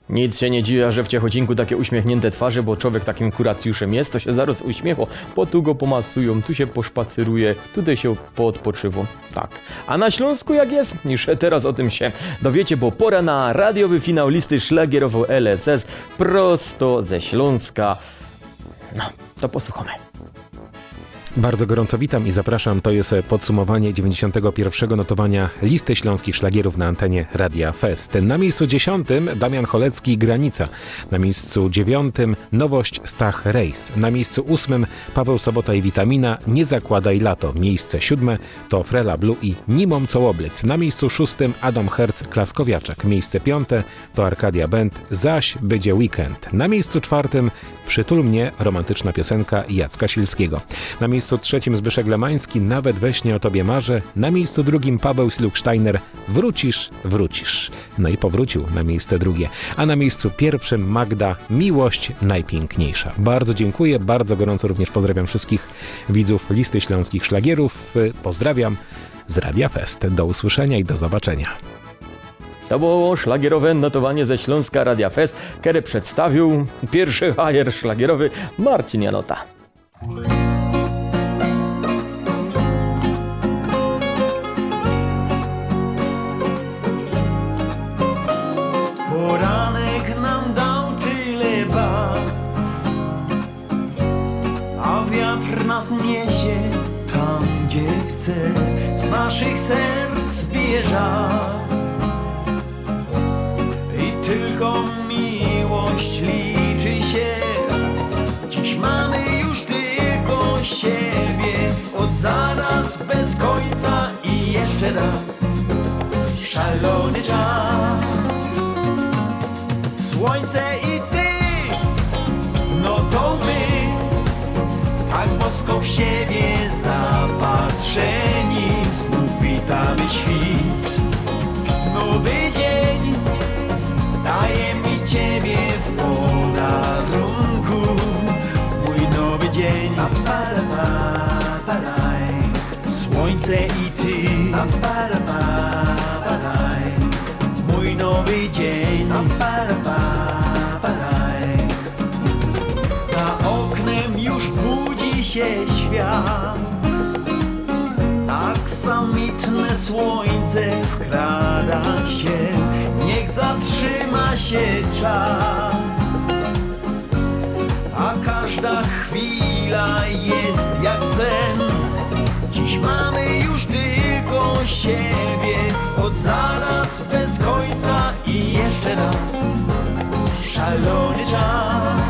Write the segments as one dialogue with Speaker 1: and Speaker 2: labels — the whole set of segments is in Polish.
Speaker 1: Nic się nie dziwi, że w Ciechocinku takie uśmiechnięte twarze, bo człowiek takim kuracjuszem jest, to się zaraz uśmiecha, bo tu go pomasują, tu się poszpaceruje, tutaj się poodpoczywa. Tak. A na Śląsku jak jest? Już teraz o tym się dowiecie, bo pora na radiowy finał listy szlagierowo LSS prosto ze Śląska. No, to posłuchamy.
Speaker 2: Bardzo gorąco witam i zapraszam. To jest podsumowanie 91. notowania listy śląskich szlagierów na antenie Radia Fest. Na miejscu 10 Damian Cholecki Granica. Na miejscu 9 Nowość Stach Rejs. Na miejscu 8 Paweł Sobota i Witamina Nie zakładaj lato. Miejsce 7 to Frela Blue i Nimom Cołoblic. Na miejscu 6 Adam Herc Klaskowiaczek. Miejsce 5 to Arkadia Band Zaś będzie weekend. Na miejscu 4 Przytul mnie romantyczna piosenka Jacka Silskiego. Na miejscu 3 Zbyszek Lemański Nawet we śnie o tobie marzę. Na miejscu 2 Paweł Siluksteiner Wrócisz, wrócisz. No i powrócił na miejsce 2. A na miejscu 1 Magda Miłość najpiękniejsza. Bardzo dziękuję, bardzo gorąco również pozdrawiam wszystkich widzów listy śląskich szlagierów. Pozdrawiam z Radia Fest. Do usłyszenia i do zobaczenia.
Speaker 1: To było szlagierowe notowanie ze Śląska Radia Fest, które przedstawił pierwszy hajer szlagierowy Marcin Janota.
Speaker 3: Poranek nam dał tyle barw, a wiatr nas niesie tam, gdzie chce. Z naszych serc bije żar i tylko miłość liczy się. Dziś mamy już tylko siebie, od zaraz bez końca i jeszcze raz szalony czas. Słońce i ty, nocą my, tak bosko w siebie zapatrzeni, znów witamy świt. Nowy dzień daje mi ciebie w podarunku, mój nowy dzień. Słońce i ty, mój nowy dzień. Za oknem już budzi się świat, aksamitne słońce wkrada się, niech zatrzyma się czas, a każda chwila jest jak sen. Dziś mamy już tylko siebie, od zaraz bez końca i jeszcze raz szalony czas.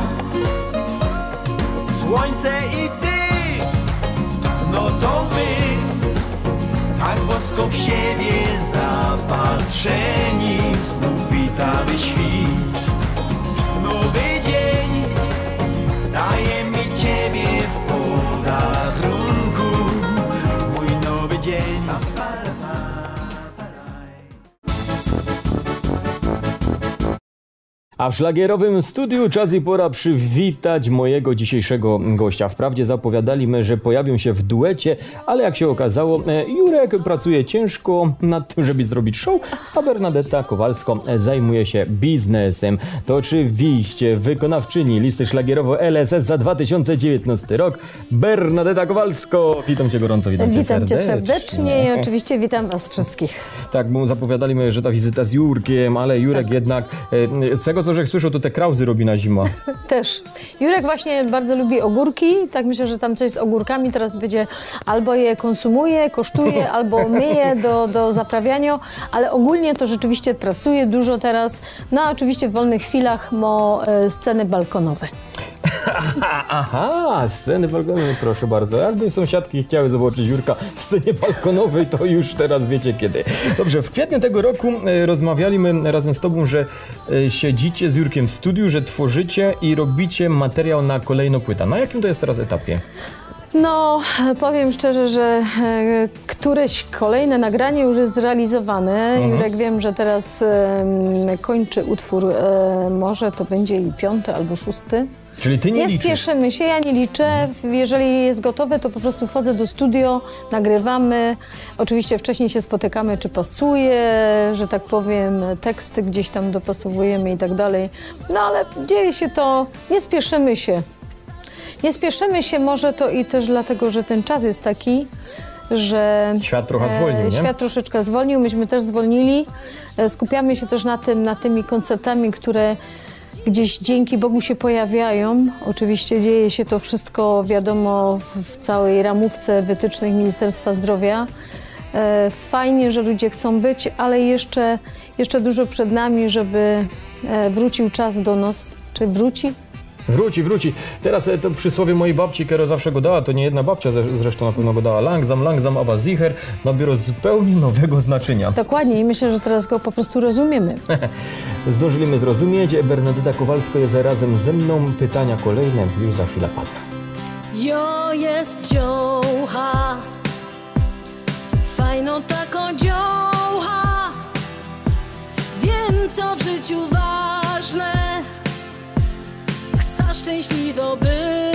Speaker 3: Słońce i ty, nocą my, tak bosko w siebie zapatrzeni, znów witamy świt. Nowy dzień daje mi ciebie w podarunku, mój nowy dzień.
Speaker 1: A w szlagierowym studiu czas i pora przywitać mojego dzisiejszego gościa. Wprawdzie zapowiadaliśmy, że pojawią się w duecie, ale jak się okazało, Jurek pracuje ciężko nad tym, żeby zrobić show, a Bernadetta Kowalsko zajmuje się biznesem. To oczywiście wykonawczyni listy szlagierowo LSS za 2019 rok, Bernadetta Kowalsko. Witam cię gorąco, witam cię
Speaker 4: serdecznie i oczywiście witam was wszystkich.
Speaker 1: Tak, bo zapowiadaliśmy, że ta wizyta z Jurkiem, ale Jurek tak. Jednak z tego co żech słyszał, to te krauzy robi na zimę.
Speaker 4: Też. Jurek właśnie bardzo lubi ogórki, tak myślę, że tam coś z ogórkami teraz będzie albo je konsumuje, kosztuje, albo myje do zaprawiania, ale ogólnie to rzeczywiście pracuje dużo teraz. No a oczywiście w wolnych chwilach ma sceny balkonowe.
Speaker 1: Aha, sceny balkonowe, proszę bardzo. Jakby sąsiadki chciały zobaczyć Jurka w scenie balkonowej, to już teraz wiecie kiedy. Dobrze, w kwietniu tego roku rozmawialiśmy razem z tobą, że siedzicie z Jurkiem w studiu, że tworzycie i robicie materiał na kolejną płytę. Na jakim to jest teraz etapie?
Speaker 4: No, powiem szczerze, że któreś kolejne nagranie już jest zrealizowane. Jurek, wiem, że teraz kończy utwór, może to będzie i 5. albo 6.
Speaker 1: Czyli ty nie liczysz?
Speaker 4: Spieszymy się, ja nie liczę. Jeżeli jest gotowe, to po prostu wchodzę do studio, nagrywamy. Oczywiście wcześniej się spotykamy, czy pasuje, że tak powiem, teksty gdzieś tam dopasowujemy i tak dalej. No ale dzieje się to, nie spieszymy się. Nie spieszymy się, może to i też dlatego, że ten czas jest taki, że
Speaker 1: Świat trochę zwolnił, nie?
Speaker 4: Świat troszeczkę zwolnił, myśmy też zwolnili. Skupiamy się też na tymi koncertami, które gdzieś dzięki Bogu się pojawiają. Oczywiście dzieje się to wszystko, wiadomo, w całej ramówce wytycznych Ministerstwa Zdrowia. Fajnie, że ludzie chcą być, ale jeszcze dużo przed nami, żeby wrócił czas do nas. Czy wróci?
Speaker 1: Wróci. Teraz to przysłowie mojej babci, która zawsze go dała, to nie jedna babcia zresztą na pewno go dała. Langsam, aber sicher, nabiera zupełnie nowego znaczenia.
Speaker 4: Dokładnie i myślę, że teraz go po prostu rozumiemy.
Speaker 1: Zdążyliśmy zrozumieć. Bernadeta Kowalska jest razem ze mną. Pytania kolejne już za chwilę padną.
Speaker 5: Jo jest dziołcha, fajno taką dziołcha, wiem co w życiu ważne, chcę szczęśliwo być.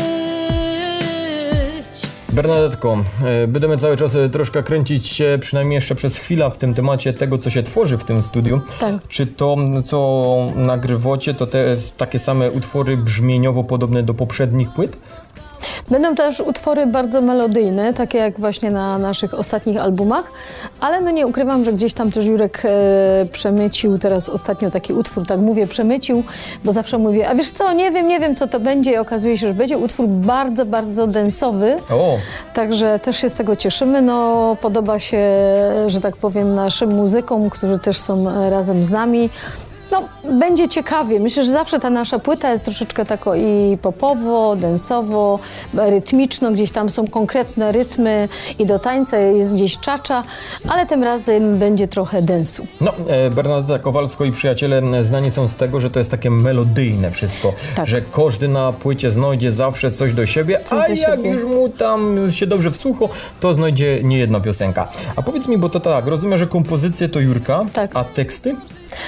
Speaker 1: Bernadetko, będziemy cały czas troszkę kręcić się, przynajmniej jeszcze przez chwilę w tym temacie tego, co się tworzy w tym studiu.
Speaker 4: Tak.
Speaker 1: Czy to, co nagrywacie, to te takie same utwory brzmieniowo podobne do poprzednich płyt?
Speaker 4: Będą też utwory bardzo melodyjne, takie jak właśnie na naszych ostatnich albumach, ale no nie ukrywam, że gdzieś tam też Jurek przemycił teraz ostatnio taki utwór, tak mówię przemycił, bo zawsze mówię, a wiesz co, nie wiem co to będzie i okazuje się, że będzie utwór bardzo, bardzo densowy, także też się z tego cieszymy, no podoba się, że tak powiem, naszym muzykom, którzy też są razem z nami. No, będzie ciekawie. Myślę, że zawsze ta nasza płyta jest troszeczkę tako i popowo, densowo, rytmiczno, gdzieś tam są konkretne rytmy i do tańca jest gdzieś czacza, ale tym razem będzie trochę densu.
Speaker 1: No, Bernadeta Kowalska i przyjaciele znani są z tego, że to jest takie melodyjne wszystko,
Speaker 4: Tak.
Speaker 1: że każdy na płycie znajdzie zawsze coś do siebie,
Speaker 4: Coś
Speaker 1: a
Speaker 4: do
Speaker 1: jak
Speaker 4: siebie.
Speaker 1: już mu tam się dobrze wsłucha, to znajdzie nie jedna piosenka. A powiedz mi, bo to tak, rozumiem, że kompozycje to Jurka,
Speaker 4: Tak.
Speaker 1: a teksty?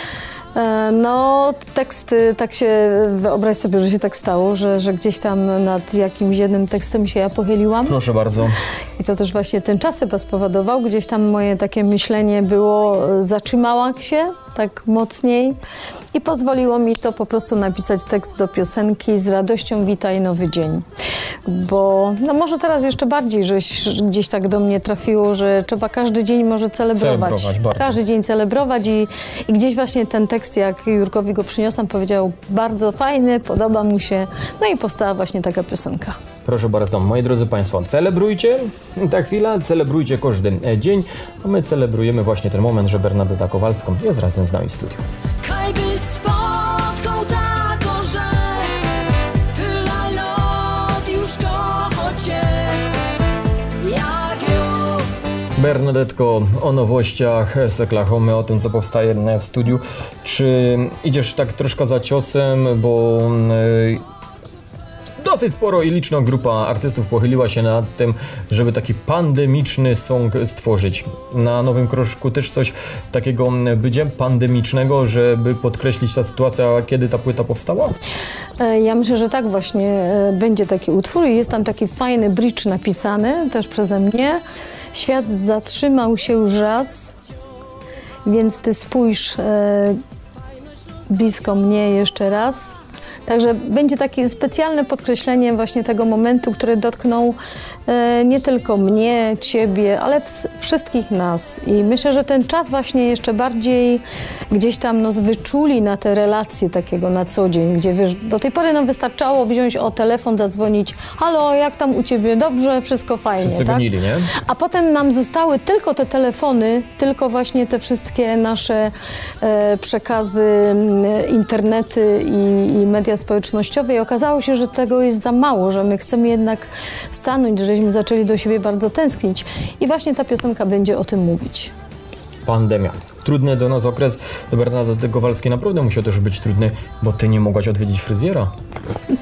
Speaker 4: No, teksty, tak się, wyobraź sobie, że się tak stało, że gdzieś tam nad jakimś jednym tekstem się ja pochyliłam.
Speaker 1: Proszę bardzo.
Speaker 4: I to też właśnie ten czas chyba spowodował. Gdzieś tam moje takie myślenie było, zatrzymałam się tak mocniej i pozwoliło mi to po prostu napisać tekst do piosenki Z radością witaj nowy dzień. Bo no może teraz jeszcze bardziej, że gdzieś tak do mnie trafiło, że trzeba każdy dzień może celebrować.
Speaker 1: Bardzo.
Speaker 4: Każdy dzień celebrować i gdzieś właśnie ten tekst, jak Jurkowi go przyniosłam, powiedział bardzo fajny, podoba mu się. No i powstała właśnie taka piosenka.
Speaker 1: Proszę bardzo, moi drodzy Państwo, celebrujcie ta chwila, celebrujcie każdy dzień, a my celebrujemy właśnie ten moment, że Bernadeta Kowalska jest razem z nami w studiu.
Speaker 5: Kaj byś spotkał tako, że tyle lat już kocha cię, jak ją.
Speaker 1: Bernadetko, o nowościach z Oklahomy, o tym, co powstaje w studiu. Czy idziesz tak troszkę za ciosem, bo dosyć sporo i liczna grupa artystów pochyliła się nad tym, żeby taki pandemiczny song stworzyć. Na Nowym Kroczku też coś takiego będzie pandemicznego, żeby podkreślić ta sytuacja, kiedy ta płyta powstała?
Speaker 4: Ja myślę, że tak właśnie będzie taki utwór i jest tam taki fajny bridge napisany też przeze mnie. Świat zatrzymał się już raz, więc ty spójrz blisko mnie jeszcze raz. Także będzie takie specjalne podkreślenie właśnie tego momentu, który dotknął nie tylko mnie, ciebie, ale wszystkich nas. I myślę, że ten czas właśnie jeszcze bardziej gdzieś tam nas wyczuli na te relacje takiego na co dzień, gdzie wiesz, do tej pory nam wystarczało wziąć telefon, zadzwonić, halo, jak tam u ciebie, dobrze, wszystko fajnie,
Speaker 1: Wszyscy
Speaker 4: tak?
Speaker 1: gonili, nie?
Speaker 4: A potem nam zostały tylko te telefony, tylko właśnie te wszystkie nasze przekazy, internety i media społecznościowe i okazało się, że tego jest za mało, że my chcemy jednak stanąć, żeśmy zaczęli do siebie bardzo tęsknić i właśnie ta piosenka będzie o tym mówić.
Speaker 1: Pandemia. Trudny do nas okres. Do Bernadety Kowalskiej naprawdę musiał też być trudny, bo ty nie mogłaś odwiedzić fryzjera.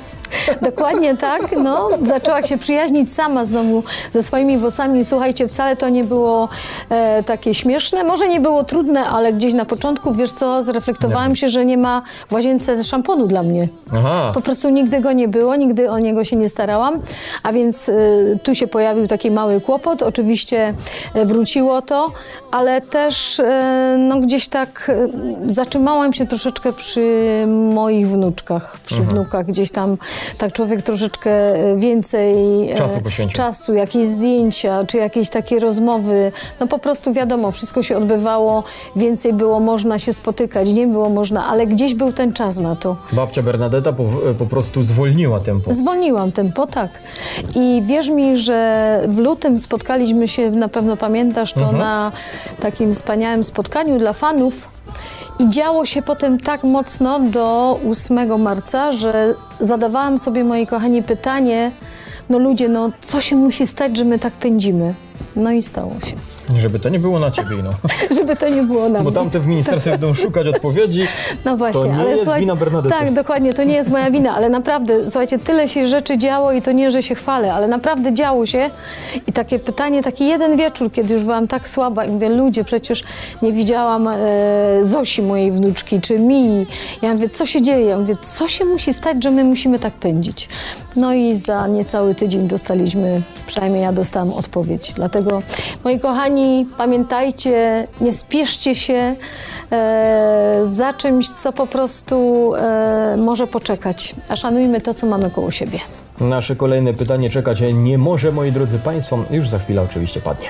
Speaker 4: Dokładnie tak, no. Zaczęła się przyjaźnić sama znowu ze swoimi włosami. Słuchajcie, wcale to nie było takie śmieszne. Może nie było trudne, ale gdzieś na początku, wiesz co, zreflektowałam się, że nie ma w łazience szamponu dla mnie.
Speaker 1: Aha.
Speaker 4: Po prostu nigdy go nie było, nigdy o niego się nie starałam, a więc tu się pojawił taki mały kłopot. Oczywiście wróciło to, ale też no, gdzieś tak zatrzymałam się troszeczkę przy moich wnuczkach, przy wnukach. Gdzieś tam tak człowiek troszeczkę więcej
Speaker 1: Czasu poświęcił.
Speaker 4: czasu, jakieś zdjęcia, czy jakieś takie rozmowy. No po prostu wiadomo, wszystko się odbywało, więcej było można się spotykać, nie było można, ale gdzieś był ten czas na to.
Speaker 1: Babcia Bernadetta po prostu zwolniła tempo.
Speaker 4: Zwolniłam tempo, tak. I wierz mi, że w lutym spotkaliśmy się, na pewno pamiętasz to, na takim wspaniałym spotkaniu dla fanów. I działo się potem tak mocno do 8 marca, że zadawałam sobie, moi kochani, pytanie, no ludzie, no co się musi stać, że my tak pędzimy? No i stało się.
Speaker 1: Żeby to nie było na ciebie, no.
Speaker 4: Żeby to nie było na
Speaker 1: Bo
Speaker 4: mnie.
Speaker 1: tamte w ministerstwie będą szukać odpowiedzi.
Speaker 4: No właśnie,
Speaker 1: To nie
Speaker 4: ale
Speaker 1: jest
Speaker 4: słuchajcie,
Speaker 1: wina Bernadety.
Speaker 4: tak, dokładnie, to nie jest moja wina, ale naprawdę, słuchajcie, tyle się rzeczy działo i to nie, że się chwalę, ale naprawdę działo się i takie pytanie, taki jeden wieczór, kiedy już byłam tak słaba i mówię, ludzie, przecież nie widziałam Zosi, mojej wnuczki, czy Mii. Ja mówię, co się dzieje? Ja mówię, co się musi stać, że my musimy tak pędzić? No i za niecały tydzień dostaliśmy, przynajmniej ja dostałam odpowiedź. Dlatego, moi kochani, pamiętajcie, nie spieszcie się za czymś, co po prostu może poczekać, a szanujmy to, co mamy koło siebie.
Speaker 1: Nasze kolejne pytanie czekać nie może, moi drodzy Państwo. Już za chwilę oczywiście padnie.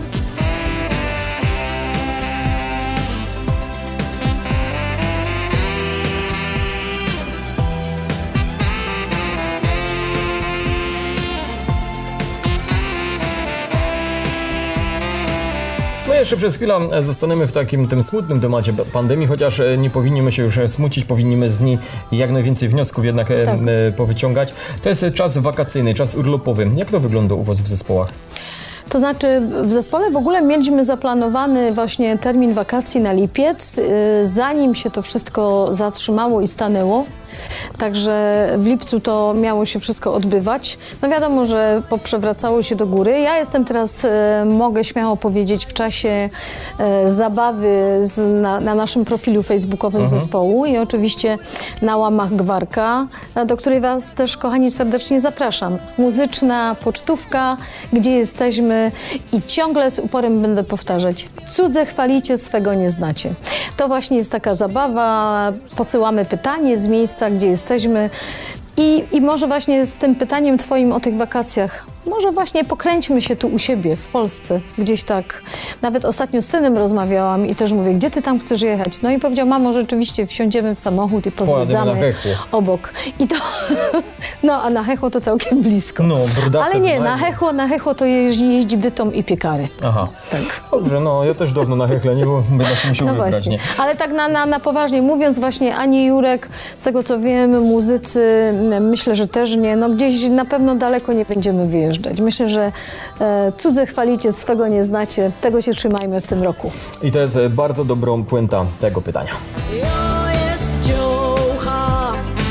Speaker 1: My jeszcze przez chwilę zostaniemy w takim tym smutnym temacie pandemii, chociaż nie powinniśmy się już smucić, powinniśmy z niej jak najwięcej wniosków jednak powyciągać. To jest czas wakacyjny, czas urlopowy. Jak to wygląda u Was w zespołach?
Speaker 4: To znaczy w zespole w ogóle mieliśmy zaplanowany właśnie termin wakacji na lipiec, zanim się to wszystko zatrzymało i stanęło. Także w lipcu to miało się wszystko odbywać. No wiadomo, że poprzewracało się do góry. Ja jestem teraz, mogę śmiało powiedzieć, w czasie zabawy na naszym profilu facebookowym zespołu i oczywiście na łamach Gwarka, do której Was też, kochani, serdecznie zapraszam. Muzyczna pocztówka, gdzie jesteśmy i ciągle z uporem będę powtarzać. Cudze chwalicie, swego nie znacie. To właśnie jest taka zabawa. Posyłamy pytanie z miejsca, gdzie jesteśmy. I może właśnie z tym pytaniem Twoim o tych wakacjach, może właśnie pokręćmy się tu u siebie, w Polsce, gdzieś tak. Nawet ostatnio z synem rozmawiałam i też mówię, gdzie Ty tam chcesz jechać? No i powiedział, mamo, rzeczywiście wsiądziemy w samochód i pozwiedzamy obok. I to, no a na Hechło to całkiem blisko.
Speaker 1: No,
Speaker 4: ale nie, na Hechło to jeździ Bytom i Piekary.
Speaker 1: Aha,
Speaker 4: tak.
Speaker 1: Dobrze, no ja też dawno na Hechle nie, bo będę się musiał wybrać.
Speaker 4: Właśnie. Ale tak na poważnie mówiąc, właśnie ani Jurek, z tego co wiem, muzycy, myślę, że też nie, no gdzieś na pewno daleko nie będziemy wyjeżdżać. Myślę, że cudze chwalicie, swego nie znacie. Tego się trzymajmy w tym roku.
Speaker 1: I to jest bardzo dobrą puenta tego pytania.
Speaker 5: Ja jest dziołcha,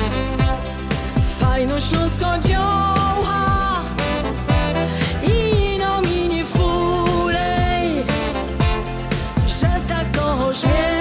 Speaker 5: fajno śląsko dziołcha i no mi nie fulej, że tak go śmie.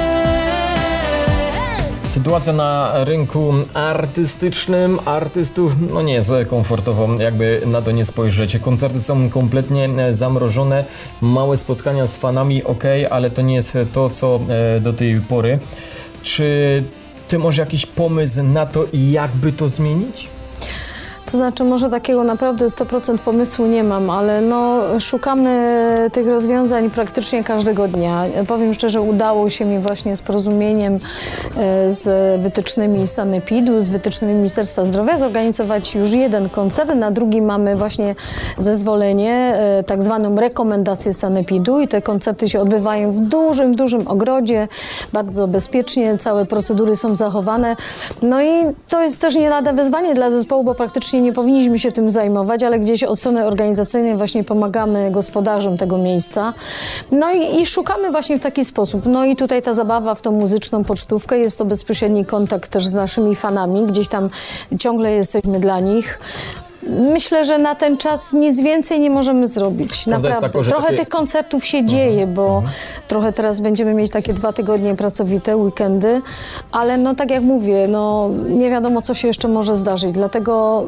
Speaker 1: Sytuacja na rynku artystycznym, artystów, no nie jest komfortowo, jakby na to nie spojrzeć. Koncerty są kompletnie zamrożone, małe spotkania z fanami, ale to nie jest to, co do tej pory. Czy Ty masz jakiś pomysł na to, jakby to zmienić?
Speaker 4: To znaczy, może takiego naprawdę 100% pomysłu nie mam, ale no, szukamy tych rozwiązań praktycznie każdego dnia. Powiem szczerze, udało się mi właśnie z porozumieniem z wytycznymi Sanepidu, z wytycznymi Ministerstwa Zdrowia zorganizować już jeden koncert, na drugi mamy właśnie zezwolenie, tak zwaną rekomendację Sanepidu i te koncerty się odbywają w dużym ogrodzie, bardzo bezpiecznie, całe procedury są zachowane. No i to jest też nie lada wyzwanie dla zespołu, bo praktycznie raczej nie powinniśmy się tym zajmować, ale gdzieś od strony organizacyjnej właśnie pomagamy gospodarzom tego miejsca. No i szukamy właśnie w taki sposób. No i tutaj ta zabawa w tą muzyczną pocztówkę, jest to bezpośredni kontakt też z naszymi fanami, gdzieś tam ciągle jesteśmy dla nich. Myślę, że na ten czas nic więcej nie możemy zrobić. Naprawdę.
Speaker 1: Taka,
Speaker 4: trochę tych koncertów się dzieje, bo trochę teraz będziemy mieć takie 2 tygodnie pracowite, weekendy, ale no tak jak mówię, no nie wiadomo, co się jeszcze może zdarzyć, dlatego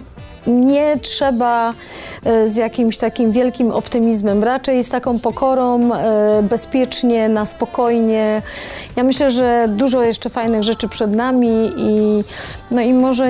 Speaker 4: nie trzeba z jakimś takim wielkim optymizmem, raczej z taką pokorą, bezpiecznie, na spokojnie. Ja myślę, że dużo jeszcze fajnych rzeczy przed nami i może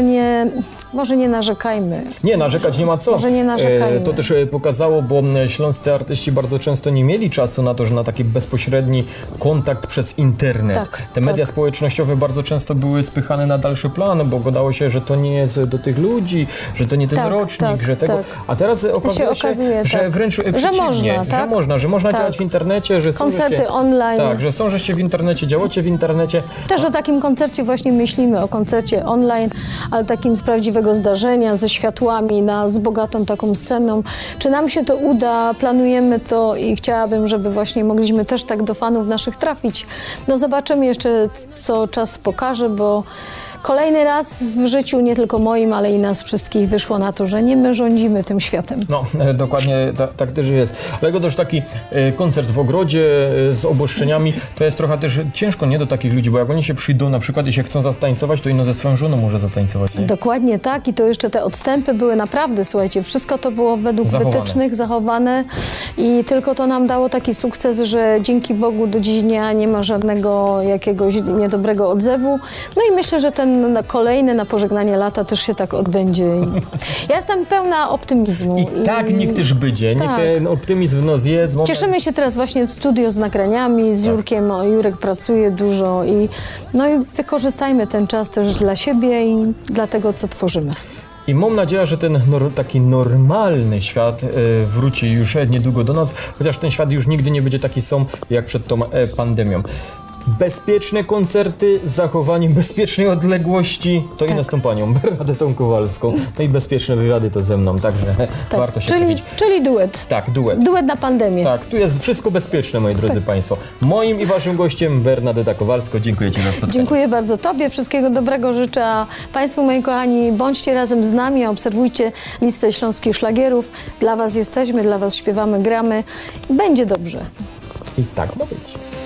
Speaker 4: nie narzekajmy.
Speaker 1: Nie, narzekać nie ma co.
Speaker 4: Może nie narzekajmy.
Speaker 1: To też pokazało, bo śląscy artyści bardzo często nie mieli czasu na to, że na taki bezpośredni kontakt przez internet.
Speaker 4: Tak,
Speaker 1: te media społecznościowe bardzo często były spychane na dalszy plan, bo gadało się, że to nie jest do tych ludzi, że to nie ten rocznik, że tego. A teraz okazuje się, że wręcz przeciwnie, że można działać w internecie, że są
Speaker 4: koncerty online.
Speaker 1: Tak, że są żeście w internecie, działacie w internecie.
Speaker 4: Też o takim koncercie właśnie myślimy, o koncercie online, ale takim z prawdziwego zdarzenia, ze światłami, z bogatą taką sceną. Czy nam się to uda, planujemy to i chciałabym, żeby właśnie mogliśmy też tak do fanów naszych trafić. No zobaczymy jeszcze, co czas pokaże, bo kolejny raz w życiu, nie tylko moim, ale i nas wszystkich wyszło na to, że nie my rządzimy tym światem.
Speaker 1: No, dokładnie tak też jest. Dlatego też taki koncert w ogrodzie z oboszczeniami, to jest trochę też ciężko, nie, do takich ludzi, bo jak oni się przyjdą na przykład i się chcą zatańcować, to ino ze swoją żoną może zatańcować, nie?
Speaker 4: Dokładnie tak i to jeszcze te odstępy były naprawdę, słuchajcie, wszystko to było według wytycznych, zachowane i tylko to nam dało taki sukces, że dzięki Bogu do dziś dnia nie ma żadnego jakiegoś niedobrego odzewu. No i myślę, że ten kolejny na pożegnanie lata też się tak odbędzie. Ja jestem pełna optymizmu.
Speaker 1: I tak niech też będzie, niech ten optymizm w nas jest.
Speaker 4: Cieszymy się teraz właśnie w studio z nagraniami, z Jurkiem. Jurek pracuje dużo i wykorzystajmy ten czas też dla siebie i dla tego, co tworzymy.
Speaker 1: I mam nadzieję, że ten taki normalny świat wróci już niedługo do nas, chociaż ten świat już nigdy nie będzie taki sam jak przed tą pandemią. Bezpieczne koncerty z zachowaniem bezpiecznej odległości, to i z tą panią Bernadetą Kowalską. No i bezpieczne wywiady to ze mną, także warto się trafić.
Speaker 4: Czyli duet.
Speaker 1: Tak, duet.
Speaker 4: Duet na pandemię.
Speaker 1: Tak, tu jest wszystko bezpieczne, moi drodzy Państwo. Moim i Waszym gościem Bernadeta Kowalska. Dziękuję Ci za spotkanie.
Speaker 4: Dziękuję bardzo Tobie, wszystkiego dobrego życzę, a Państwu, moi kochani, bądźcie razem z nami, obserwujcie listę śląskich szlagierów. Dla Was jesteśmy, dla Was śpiewamy, gramy. Będzie dobrze.
Speaker 1: I tak ma być.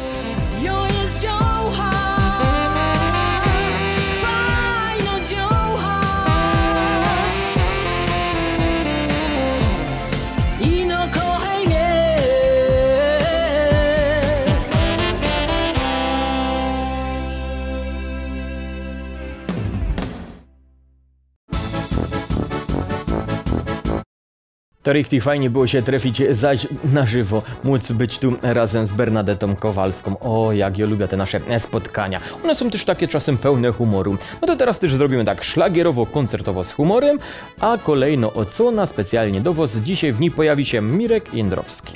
Speaker 1: To richtig fajnie było się trafić zaś na żywo, móc być tu razem z Bernadetą Kowalską. O, jak ja lubię te nasze spotkania. One są też takie czasem pełne humoru. No to teraz też zrobimy tak szlagierowo-koncertowo z humorem, a kolejno odsłona specjalnie do Was. Dzisiaj w niej pojawi się Mirek Jędrowski.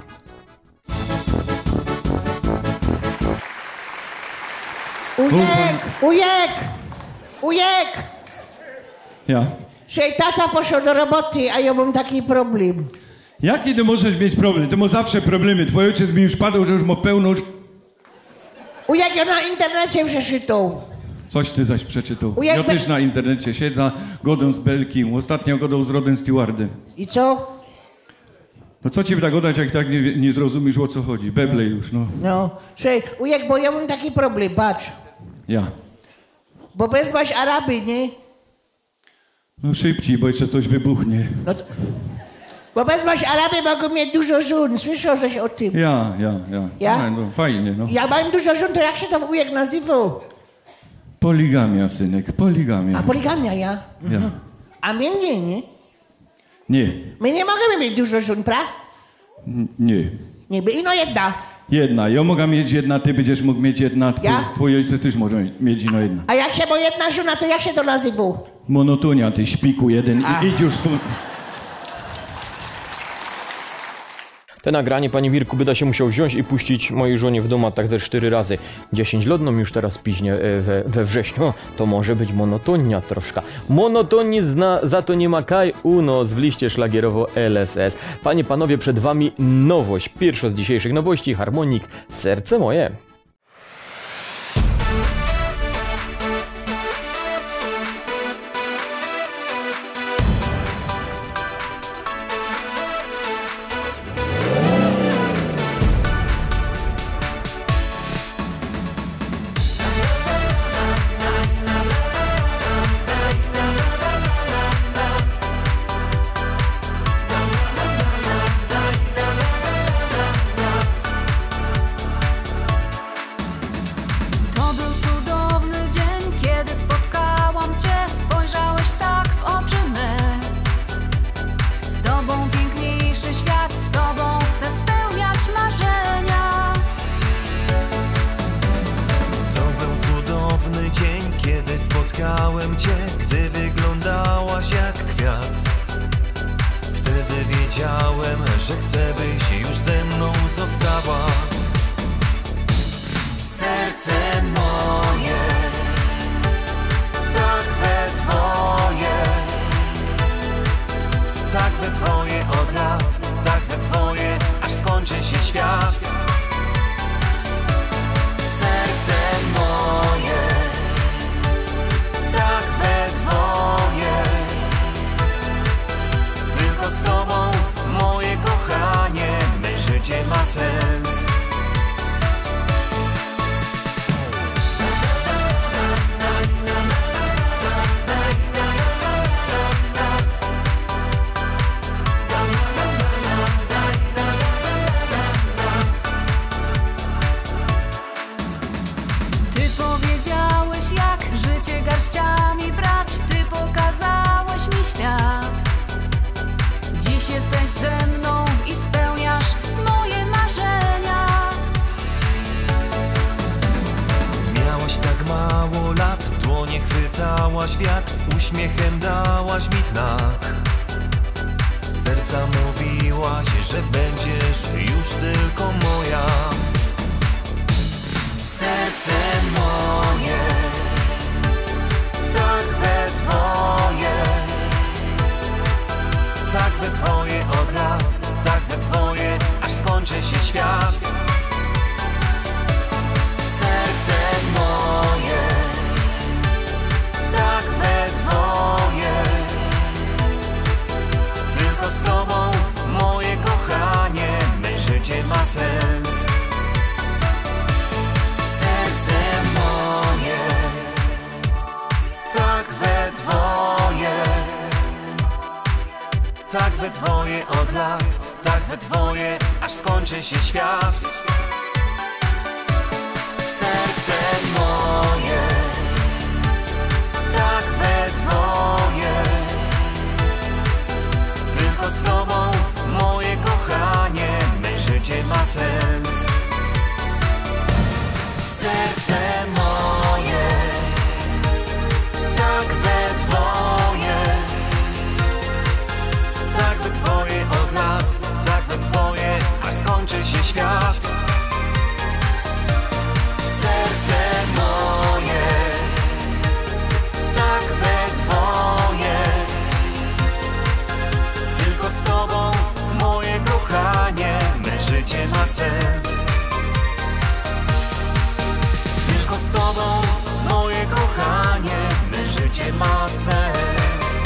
Speaker 6: Ujek!
Speaker 7: Ja.
Speaker 6: Że tata poszedł do roboty, a ja mam taki problem.
Speaker 7: Jaki ty możesz mieć problem? Ty masz zawsze problemy. Twój ojciec mi już padał, że już ma pełno...
Speaker 6: Ujek, ja na internecie przeczytał.
Speaker 7: Coś ty zaś przeczytał.
Speaker 6: Ujek,
Speaker 7: Ja też na internecie siedzę, godę z Belki. Ostatnio godą z Rodem Stewardem.
Speaker 6: I co?
Speaker 7: No co ci tak gadać, jak tak nie zrozumiesz, o co chodzi? Beble już, no.
Speaker 6: No, słuchaj, Ujek, bo ja mam taki problem, patrz.
Speaker 7: Ja.
Speaker 6: Bo wezwać Araby, nie?
Speaker 7: No szybciej, bo jeszcze coś wybuchnie.
Speaker 6: No to... Bo wezwać Araby mogą mieć dużo żon, słyszał żeś o tym?
Speaker 7: Ja?
Speaker 6: Ja?
Speaker 7: No, fajnie, no.
Speaker 6: Ja mam dużo żon, to jak się to Ujek nazywał?
Speaker 7: Poligamia, synek, poligamia.
Speaker 6: A poligamia, ja?
Speaker 7: Ja.
Speaker 6: A my nie?
Speaker 7: Nie.
Speaker 6: My nie możemy mieć dużo żon, pra?
Speaker 7: Nie.
Speaker 6: Nie, by ino jedna.
Speaker 7: Jedna. Ja mogę mieć jedna, ty będziesz mógł mieć jedna, twój ojciec też może mieć ino jedna.
Speaker 6: A jak się ma jedna żona, to jak się to nazywa?
Speaker 7: Monotonia, ty śpiku jeden i idź już tu.
Speaker 1: Te nagranie, panie Mirku, byda się musiał wziąć i puścić mojej żonie w domu tak ze 4 razy. 10 lodną już teraz piźnie we wrześniu. To może być monotonia troszkę. Monotonii za to nie ma kaj u nos w liście szlagierowo LSS. Panie, panowie, przed wami nowość. Pierwsza z dzisiejszych nowości, harmonik Serce moje.
Speaker 3: Spotkałem cię, gdy wyglądałaś jak kwiat. Wtedy wiedziałem, że chcę, byś już ze mną została. Serce moje, tak we dwoje od lat, tak we dwoje, aż skończy się świat. Serce moje, tak we dwoje, tylko z tobą, moje kochanie, me życie ma sens. Garściami brać, ty pokazałeś mi świat. Dziś jesteś ze mną i spełniasz moje marzenia. Miałaś tak mało lat, w dłonie chwytałaś wiatr, uśmiechem dałaś mi znak. Serca mówiłaś, że będziesz już tylko moja. Serce moje, tak we dwoje od lat, tak we dwoje, aż skończy się świat. Serce moje, tak we dwoje, tylko z tobą, moje kochanie, me życie ma sens. Serce moje, tak we dwoje, tak we dwoje od lat, tak we dwoje, aż skończy się świat. Serce moje, tak we dwoje, tylko z tobą, moje kochanie, me życie ma sens. Serce moje, tak we dwoje, tak we dwoje od lat, tak we dwoje, aż skończy się świat. Serce moje, tak we dwoje, tylko z tobą, moje kochanie, me życie ma sens. Tylko z tobą, moje kochanie, me życie ma sens.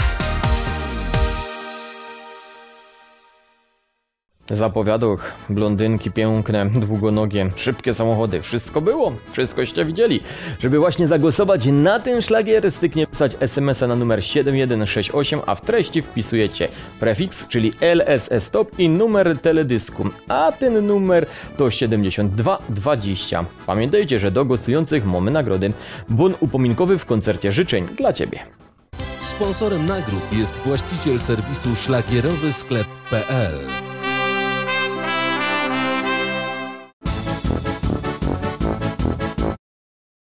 Speaker 1: Zapowiadał blondynki piękne, długonogie, szybkie samochody. Wszystko było, wszystkoście widzieli. Żeby właśnie zagłosować na ten szlagier, styknie pisać SMS-a na numer 7168, a w treści wpisujecie prefiks, czyli LSS Stop i numer teledysku. A ten numer to 7220. Pamiętajcie, że do głosujących mamy nagrody. Bon upominkowy w koncercie życzeń dla ciebie.
Speaker 8: Sponsorem nagród jest właściciel serwisu szlagierowysklep.pl.